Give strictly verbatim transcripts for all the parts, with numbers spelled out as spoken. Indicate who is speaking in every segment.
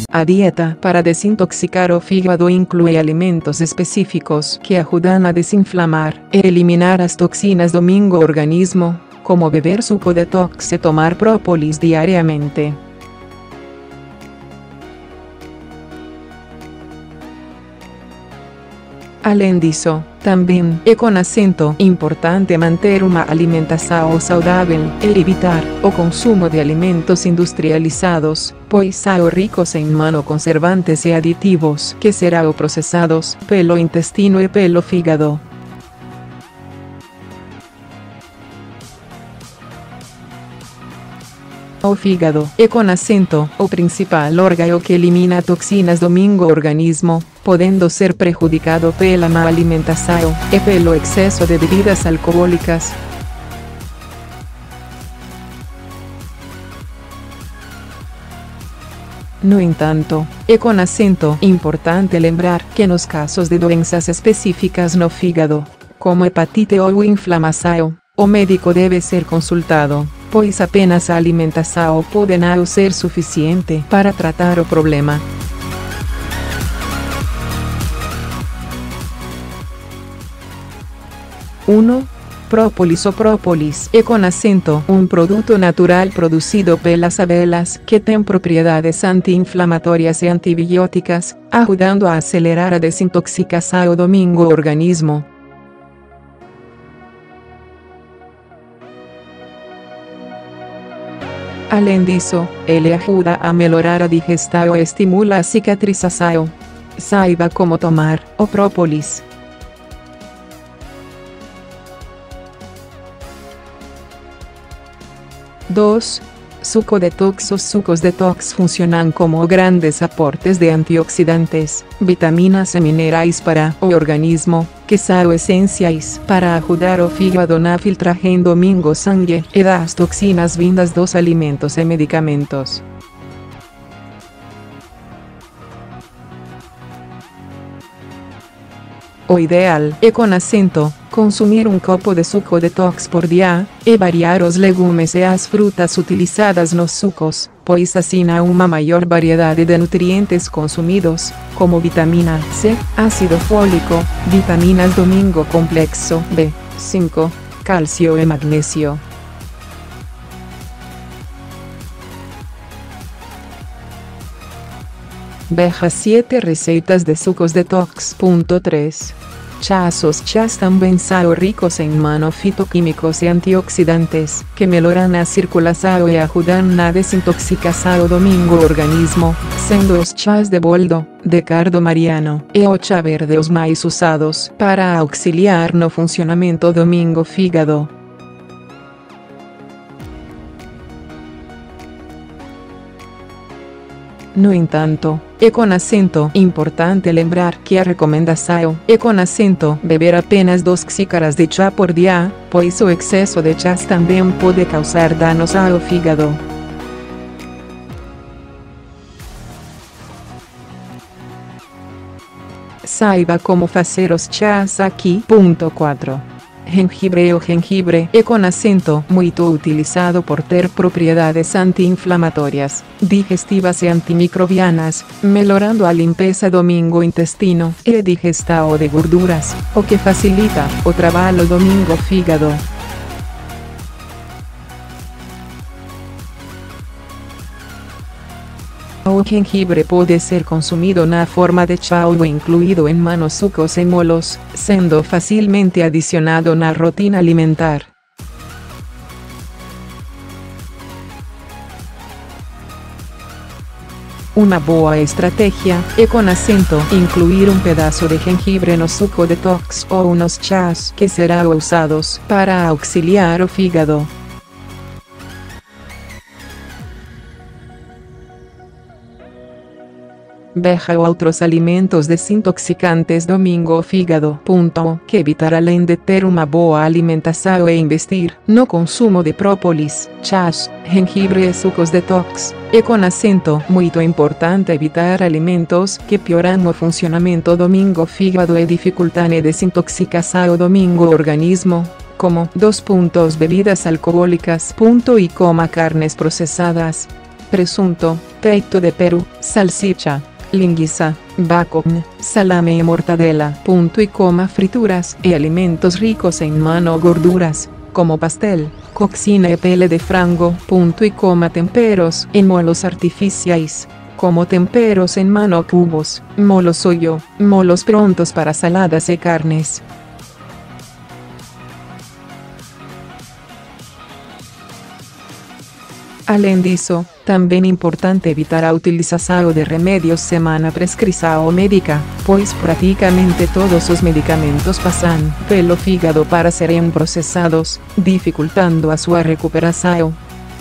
Speaker 1: A dieta para desintoxicar o fígado incluye alimentos específicos que ayudan a desinflamar e eliminar las toxinas do organismo, como beber suco detox y tomar própolis diariamente. Além disso, também é com acento importante manter uma alimentação saudável e evitar o consumo de alimentos industrializados, pois são ricos em manoconservantes e aditivos que serão processados pelo intestino e pelo fígado. O fígado é com acento o principal órgão que elimina toxinas do organismo, podendo ser prejudicado pela má alimentação e pelo excesso de bebidas alcoólicas. No entanto, é com acento importante lembrar que nos casos de doenças específicas no fígado, como hepatite ou inflamação, o médico deve ser consultado, pois apenas a alimentação pode não ser suficiente para tratar o problema. um. Própolis ou própolis é com acento um produto natural produzido pelas abelhas que tem propriedades anti-inflamatórias e antibióticas, ajudando a acelerar a desintoxicação do organismo. Além disso, ele ajuda a melhorar a digestão e estimula a cicatrização. Saiba como tomar o própolis. dois. Suco detox. Os sucos detox funcionam como grandes aportes de antioxidantes, vitaminas e minerais para o organismo, que são essenciais para ajudar o fígado na filtragem do sangue e das toxinas vindas dos alimentos e medicamentos. O ideal é com acento consumir um copo de suco detox por dia, e variar os legumes e as frutas utilizadas nos sucos, pois assim há uma maior variedade de nutrientes consumidos, como vitamina C, ácido fólico, vitaminas do complexo B cinco, cálcio e magnésio. Veja sete receitas de sucos detox. três. Chás. Os chás também são ricos em manofitoquímicos e antioxidantes, que melhoram a circulação e ajudam na desintoxicação do organismo, sendo os chás de boldo, de cardo mariano e o chá verde os mais usados para auxiliar no funcionamento do fígado. No entanto, é com acento importante lembrar que a recomendação é com acento beber apenas duas xícaras de chá por dia, pois o excesso de chás também pode causar danos ao fígado. Saiba como fazer os chás aqui. quatro. Gengibre. O gengibre é com acento muito utilizado por ter propriedades anti-inflamatórias, digestivas e antimicrobianas, melhorando a limpeza do intestino e a digestão de gorduras, o que facilita o trabalho do fígado. O gengibre pode ser consumido na forma de chá ou incluído em manosucos e molos, sendo facilmente adicionado na rotina alimentar. Uma boa estratégia é com acento incluir um pedaço de gengibre no suco detox ou nos chás que serão usados para auxiliar o fígado. Veja outros alimentos desintoxicantes do fígado. Que evitar. Além de ter uma boa alimentação e investir no consumo de própolis, chás, gengibre e sucos detox, é com acento muito importante evitar alimentos que pioram o funcionamento do fígado e dificultam a desintoxicação do organismo, como dois pontos bebidas alcoólicas. E coma carnes processadas, presunto, peito de Perú, salsicha, linguiça, bacon, salame y mortadela, punto y coma frituras y alimentos ricos en monogorduras, como pastel, cocina y pele de frango, punto y coma temperos en molos artificiais, como temperos en mano cubos, molos soyo, molos prontos para saladas y carnes. Além disso, também importante evitar a utilização de remédios semana prescrição médica, pois praticamente todos os medicamentos passam pelo fígado para serem processados, dificultando a sua recuperação.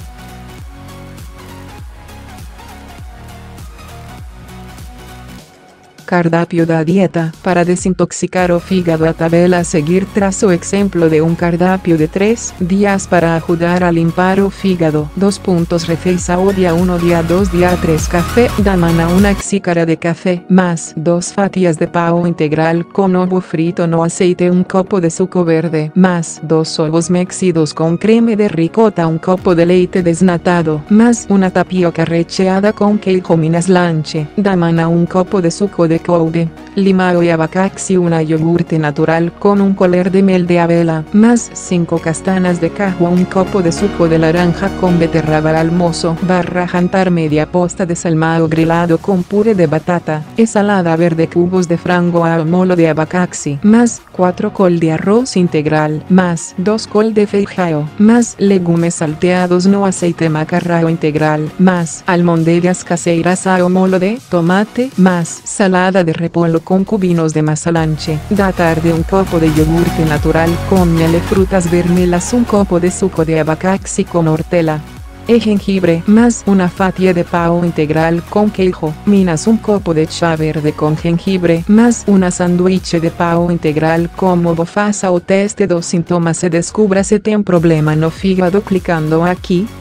Speaker 1: Cardápio da dieta. Para desintoxicar o fígado, a tabela a seguir traz o exemplo de um cardápio de três dias para ajudar a limpar o fígado. dois pontos refeição dia um, dia dois, dia três café da manhã, uma xícara de café, mais duas fatias de pão integral com ovo frito no aceite, um copo de suco verde, mais dois ovos mexidos com creme de ricota, um copo de leite desnatado, mais uma tapioca recheada com queijo minas lanche. Da manhã, um copo de suco de couve, limão y abacaxi, una iogurte natural con un colher de mel de avena, más cinco castanas de cajua, un copo de suco de naranja con beterraba al almuerzo, barra jantar, media posta de salmão grilado con puré de batata, ensalada verde, cubos de frango al molo de abacaxi, más cuatro col de arroz integral, más dos col de feijão, más legumes salteados no aceite, macarrão integral, más almondeiras caseiras ao molo de tomate, más salada de repollo con cubinos de masalanche. Da tarde, un copo de iogurte natural con miel y frutas vermelhas, un copo de suco de abacaxi con hortela y jengibre, más una fatia de pão integral con queijo, minas un copo de chá verde con jengibre, más una sanduíche de pão integral. Como faça o teste dos sintomas e descubra se tem problema no fígado clicando aqui.